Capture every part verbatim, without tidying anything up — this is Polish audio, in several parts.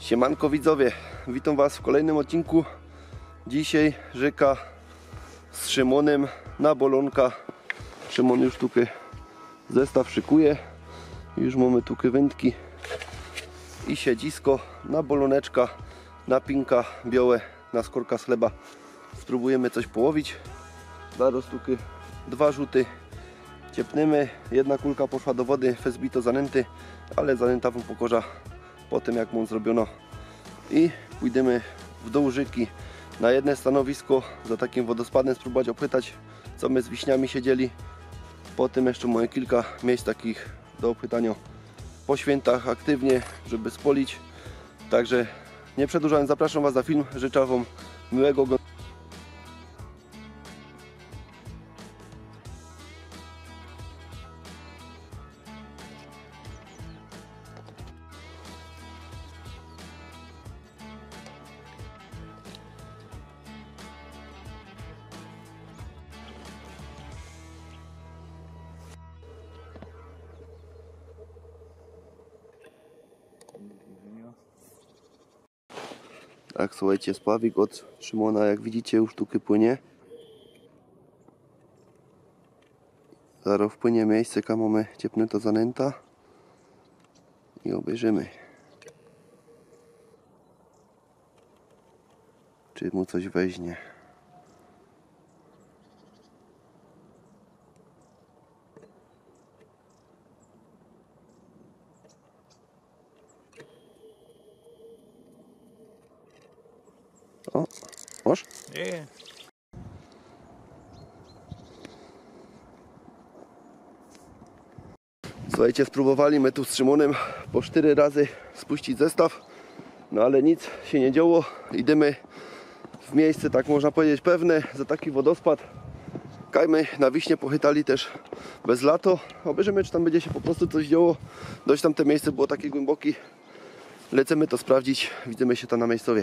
Siemanko widzowie, witam was w kolejnym odcinku. Dzisiaj rzeka z Szymonem na bolonka. Szymon już tutaj zestaw szykuje. Już mamy tu wędki i siedzisko na boloneczka, na pinka białe, na skorka z chleba. Spróbujemy coś połowić. Zaraz tutaj dwa rzuty ciepniemy. Jedna kulka poszła do wody, fezbito zanęty, ale zanęta wam pokorza po tym jak mu zrobiono. I pójdziemy w dół rzeki na jedno stanowisko za takim wodospadem, spróbować opytać, co my z wiśniami siedzieli. Potem jeszcze mamy kilka miejsc takich do opytania po świętach aktywnie, żeby spolić. Także nie przedłużając, zapraszam was na film. Życzę wam miłego oglądania. Tak, słuchajcie, spławik od Szymona, jak widzicie, już tu płynie. Zaraz wpłynie miejsce, tam mamy ciepnięta zanęta i obejrzymy, czy mu coś weźmie. O, masz? Nie. Słuchajcie, spróbowaliśmy tu z Szymonem po cztery razy spuścić zestaw, no ale nic się nie działo. Idziemy w miejsce, tak można powiedzieć, pewne, za taki wodospad. Kajmy na wiśnie pochytali też bez lato. Obejrzymy, czy tam będzie się po prostu coś działo. Dość tam te miejsce było takie głębokie. Lecimy to sprawdzić, widzimy się tam na miejscowie.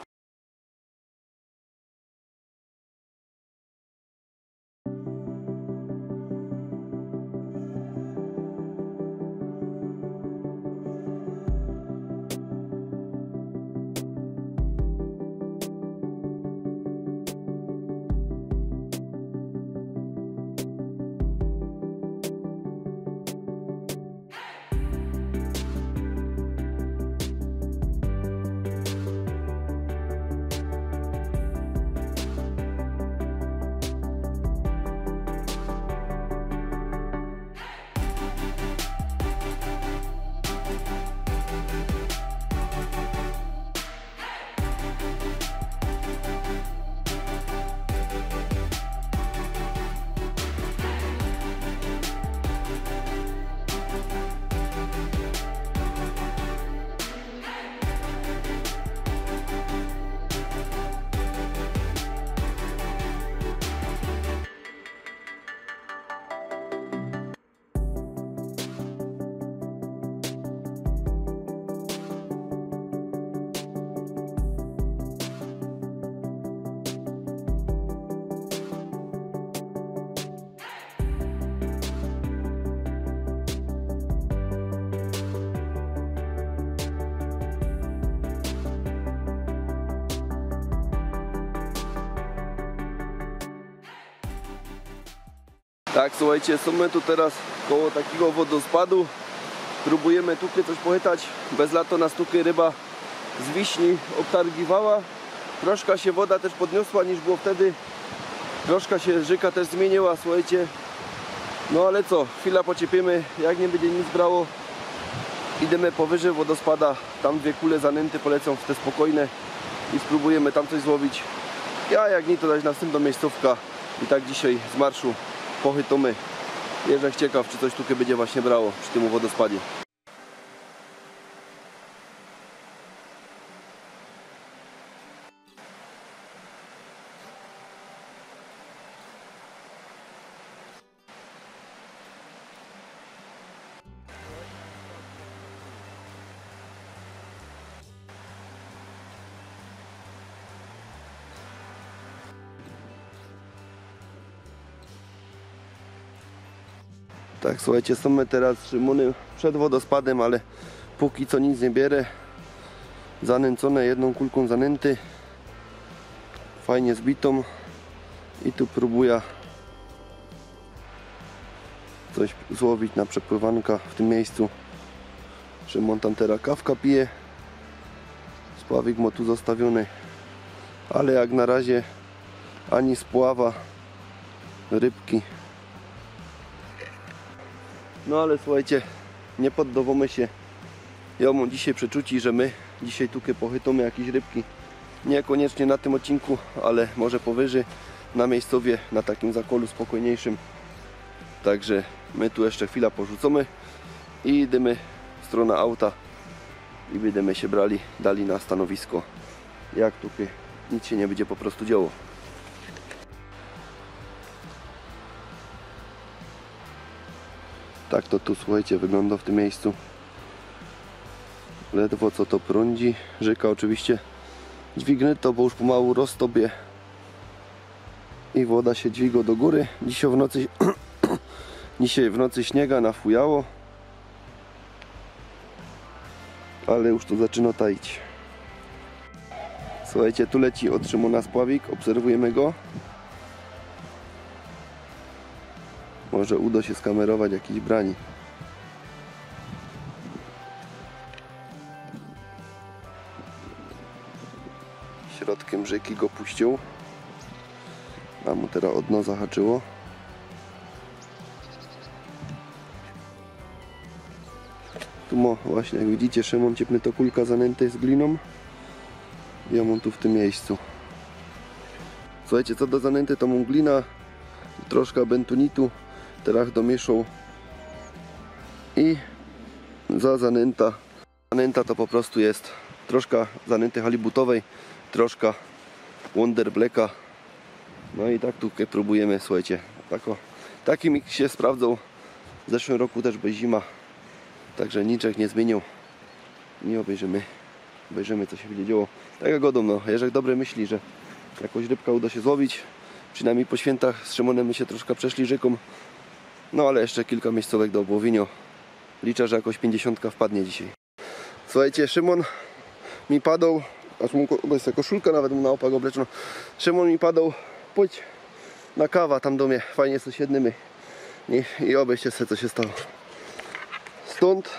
Tak, słuchajcie, są tu teraz koło takiego wodospadu. Próbujemy tutaj coś pochytać. Bez lato nas tutaj ryba z wiśni obtargiwała. Troszkę się woda też podniosła niż było wtedy. Troszkę się rzeka też zmieniła, słuchajcie. No ale co, chwila pociepimy. Jak nie będzie nic brało, idziemy powyżej wodospada. Tam dwie kule zanęty polecą w te spokojne i spróbujemy tam coś złowić. Ja jak nie, to dać następną miejscówka. I tak dzisiaj z marszu pochytamy. Jestem ciekaw, czy coś tutaj będzie właśnie brało przy tym wodospadzie. Tak, słuchajcie, są my teraz z Szymonem przed wodospadem, ale póki co nic nie bierę. zanęcone, jedną kulką zanęty, fajnie zbitą i tu próbuję coś złowić na przepływanka w tym miejscu. Szymon tam teraz kawka pije, spławik ma tu zostawiony, ale jak na razie ani spława rybki. No ale słuchajcie, nie poddawamy się. Ja mam dzisiaj przeczuci, że my dzisiaj tutaj pochytamy jakieś rybki. Niekoniecznie na tym odcinku, ale może powyżej, na miejscowie, na takim zakolu spokojniejszym. Także my tu jeszcze chwilę porzucamy i idziemy w stronę auta i będziemy się brali, dali na stanowisko, jak tutaj nic się nie będzie po prostu działo. Tak to tu, słuchajcie, wygląda w tym miejscu. Ledwo co to prądzi. Rzeka oczywiście dźwignie to, bo już pomału roztobie i woda się dźwiga do góry. Dzisiaj w nocy dzisiaj w nocy śniega nafujało, ale już to zaczyna taić. Słuchajcie, tu leci od Szymona spławik, obserwujemy go. Może uda się skamerować jakiś brani. Środkiem rzeki go puścił. A mu teraz od dna zahaczyło. Tu ma właśnie, jak widzicie, Szymon ciepny to kulka zanętej z gliną. Ja mam tu w tym miejscu. Słuchajcie, co do zanęty, to mam glina, troszkę bentonitu, teraz domieszał i za zanęta. Zanęta to po prostu jest troszkę zanęty halibutowej, troszkę Wonder Blacka. No i tak tutaj próbujemy, słuchajcie. Tako, taki mix się sprawdzał. W zeszłym roku też bez zima. Także niczek nie zmienił. I obejrzymy, obejrzymy co się będzie działo. Tak jak godą, no. Jeżeli dobre myśli, że jakąś rybkę uda się złowić. Przynajmniej po świętach z Szymonem my się troszkę przeszli rzeką. No ale jeszcze kilka miejscówek do obłowienia. Liczę, że jakoś pięćdziesiątka wpadnie dzisiaj. Słuchajcie, Szymon mi padał, aż mu jest koszulka nawet mu na opak obleczona. Szymon mi padał, pójdź na kawa tam do mnie, fajnie sąsiednymi. I, i obejście sobie co się stało. Stąd,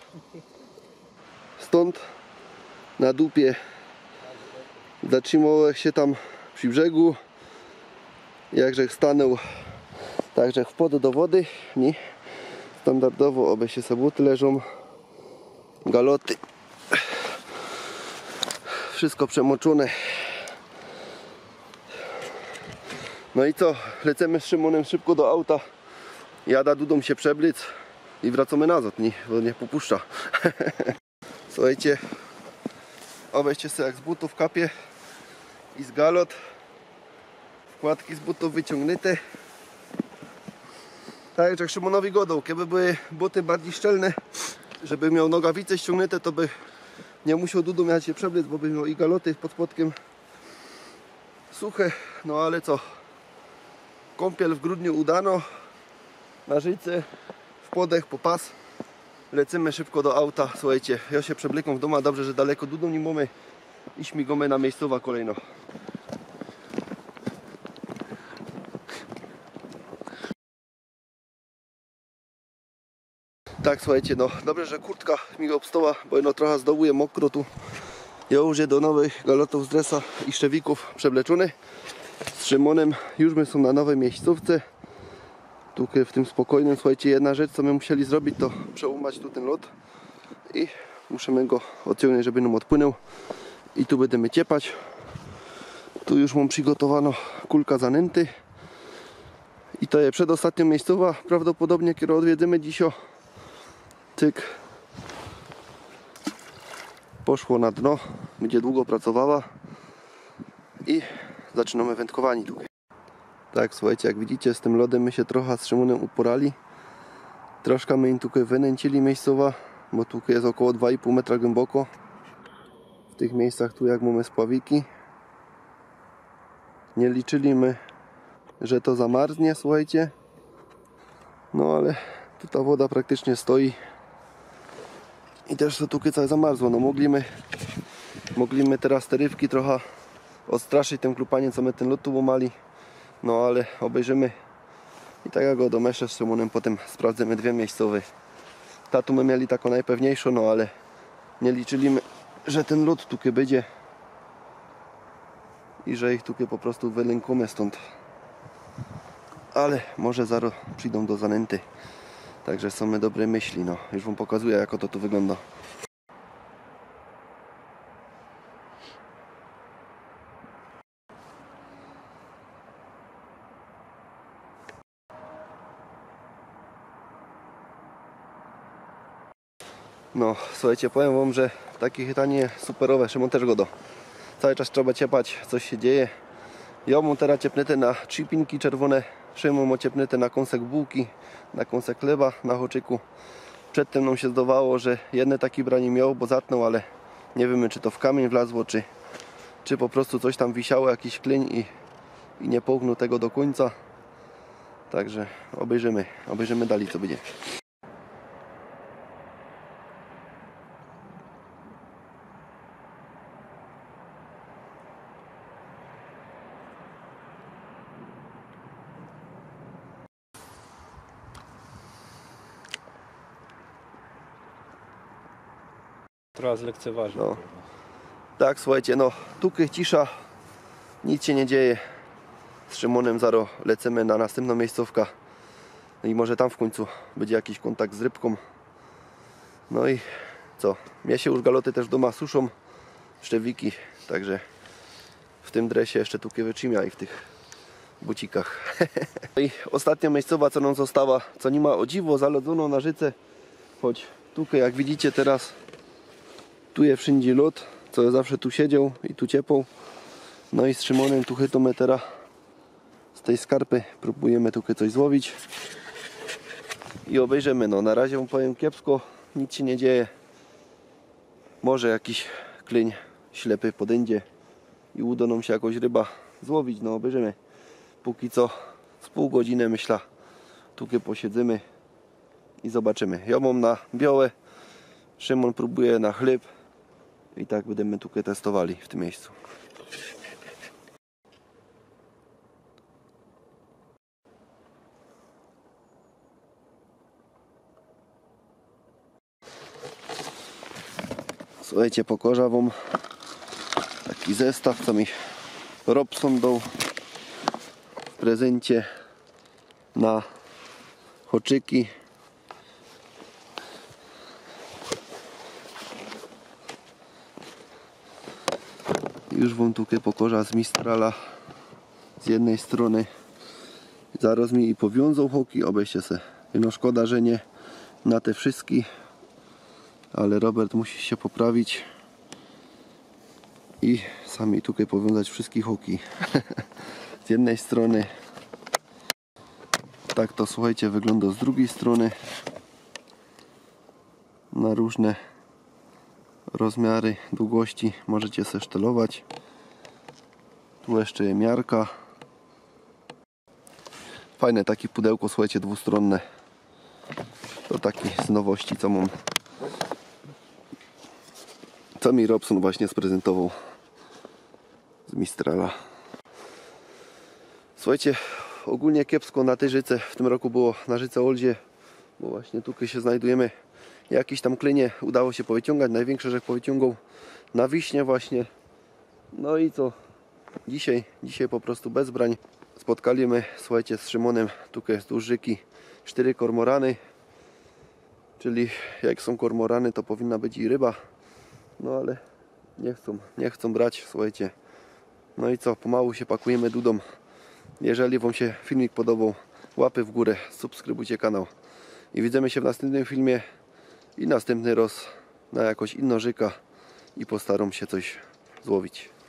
stąd na dupie zatrzymałem się tam przy brzegu. Jakże stanął, także wpadł do wody. Nie? Standardowo obejście sobie buty leżą, galoty. Wszystko przemoczone. No i co? Lecimy z Szymonem szybko do auta. Jada Dudą się przeblic i wracamy nazad, nie? Bo nie popuszcza. Słuchajcie, obejście sobie jak z butów kapie i z galot. Wkładki z butów wyciągnięte. Tak jak Szymonowi godą, kiedy były buty bardziej szczelne, żeby miał nogawice ściągnięte, to by nie musiał Dudu mieć się przebliec, bo by miał i galoty pod spodkiem suche. No ale co? Kąpiel w grudniu udano. Na życie, w podech, po pas. Lecimy szybko do auta. Słuchajcie, ja się przeblikam w domu, dobrze, że daleko Dudą nie mamy i śmigamy na miejscowa kolejno. Tak, słuchajcie, no dobrze, że kurtka mi obstała, bo no trochę zdołuje mokro tu. Ja już je do nowych galotów z dresa i szczewików przewleczony. Z Szymonem już my są na nowej miejscówce. Tutaj w tym spokojnym, słuchajcie, jedna rzecz co my musieli zrobić, to przełamać tu ten lot. I musimy go odciągnąć, żeby nam odpłynął. I tu będziemy ciepać. Tu już mam przygotowano kulka zanęty. I to jest przedostatnia miejscowa, prawdopodobnie, kiedy odwiedzimy dzisiaj. Tyk. Poszło na dno, będzie długo pracowała i zaczynamy wędkowanie tutaj. Tak, słuchajcie, jak widzicie, z tym lodem my się trochę z Szymonem uporali. Troszkę my im tutaj wynęcili miejscowa, bo tu jest około dwa i pół metra głęboko. W tych miejscach tu jak mamy spławiki. Nie liczyli my, że to zamarznie, słuchajcie. No ale tu ta woda praktycznie stoi. I też to tu całe zamarzło. No mogliśmy Mogliśmy teraz te rybki trochę odstraszyć tym klupaniem, co my ten lot tu łamali. No ale obejrzymy i tak jak go domeszę z Szymonem, potem sprawdzimy dwie miejscowe. Ta tu my mieli taką najpewniejszą, no ale nie liczyliśmy, że ten lot tu będzie i że ich tu po prostu wylękujemy stąd. Ale może zaraz przyjdą do zanęty. Także są my dobre myśli, no. Już wam pokazuję, jak to tu wygląda. No, słuchajcie, powiem wam, że takie chytanie superowe. Szymon też go do. Cały czas trzeba ciepać, coś się dzieje. Ja mam teraz ciepnęte na trzy pinki czerwone. Szymon ma ciepnęte na kąsek bułki, na kąsek chleba, na hoczyku. Przedtem nam się zdawało, że jedne taki branie miał, bo zatnął, ale nie wiemy, czy to w kamień wlazło, czy, czy po prostu coś tam wisiało, jakiś klin i, i nie połknął tego do końca. Także obejrzymy, obejrzymy dalej, co będzie. Trochę zlekceważył. No. Tak, słuchajcie, no tuky, cisza, nic się nie dzieje. Z Szymonem zaro lecimy na następną miejscówkę. No i może tam w końcu będzie jakiś kontakt z rybką. No i co? Mnie się już galoty też doma suszą, szczewiki, także w tym dresie jeszcze tuki wytrzymia i w tych bucikach. No i ostatnia miejscowa, co nam została, co nie ma o dziwo, zalodzono na życe, choć tuki, jak widzicie teraz, tu jest wszędzie lód, co ja zawsze tu siedział i tu ciepło. No i z Szymonem tu chytamy teraz z tej skarpy, próbujemy tu coś złowić i obejrzymy. No na razie wam powiem kiepsko, nic się nie dzieje. Może jakiś klin ślepy podędzie i uda nam się jakąś ryba złowić, no obejrzymy. Póki co z pół godziny myślę, tu posiedzimy i zobaczymy. Ja mam na białe, Szymon próbuje na chleb i tak będziemy tu testowali w tym miejscu. Słuchajcie, pokorza wam taki zestaw, co mi Robson dał w prezencie na hoczyki. Już wam tu pokorza z Mistrala z jednej strony. Zaraz mi i powiązał hoki, obejście se. No szkoda, że nie na te wszystkie, ale Robert musi się poprawić i sami tutaj powiązać wszystkie hoki. Z jednej strony. Tak to, słuchajcie, wygląda z drugiej strony. Na różne rozmiary, długości możecie sobie sztelować. Tu jeszcze jest miarka. Fajne takie pudełko, słuchajcie, dwustronne. To taki z nowości, co mam, co mi Robson właśnie sprezentował z Mistrala. Słuchajcie, ogólnie kiepsko na tej rzece w tym roku było, na rzece Oldzie, bo właśnie tutaj się znajdujemy. Jakieś tam klinie udało się powyciągać, największe, że powyciągał na wiśnie właśnie. No i co? Dzisiaj, dzisiaj po prostu bez brań spotkaliśmy, słuchajcie, z Szymonem tutaj z rzeki cztery kormorany. Czyli jak są kormorany, to powinna być i ryba. No ale nie chcą, nie chcą brać, słuchajcie. No i co? Pomału się pakujemy dudą. Jeżeli wam się filmik podobał, łapy w górę, subskrybujcie kanał. I widzimy się w następnym filmie i następny raz na jakoś inną rzekę i postaram się coś złowić.